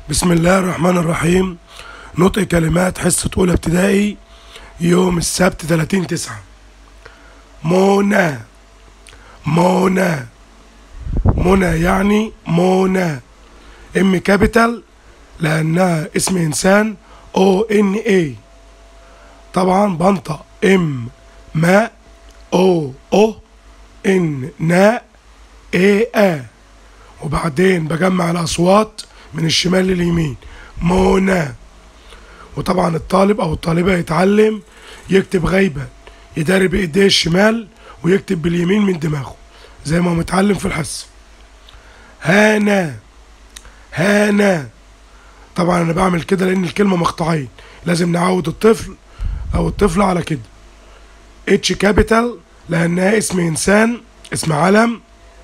بسم الله الرحمن الرحيم. نطق كلمات حصة أولى ابتدائي يوم السبت 30/9. منى منى منى يعني منى. ام كابيتال لأنها اسم إنسان ONA. طبعا بنطق ام ما او ان نا A. وبعدين بجمع الأصوات من الشمال لليمين منى. وطبعا الطالب او الطالبه يتعلم يكتب غيبا، يداري بايديه الشمال ويكتب باليمين من دماغه زي ما هو متعلم في الحصه. هانا هانا. طبعا انا بعمل كده لان الكلمه مقطعين، لازم نعود الطفل او الطفله على كده. اتش كابيتال لانها اسم انسان، اسم علم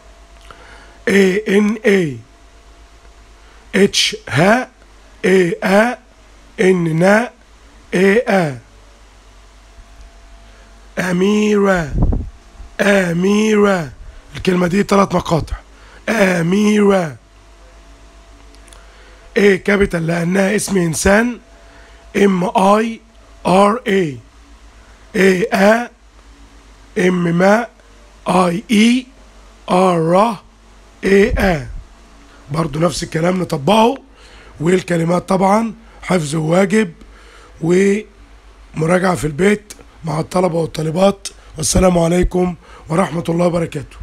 ANA. اتش ها A ان نا A. أميرة أميرة. الكلمة دي 3 مقاطع. أميرة. A كابيتال لأنها اسم إنسان MIRA. A M ما IE R A. برضو نفس الكلام نطبقه. والكلمات طبعا حفظ وواجب ومراجعة في البيت مع الطلبة والطالبات. والسلام عليكم ورحمة الله وبركاته.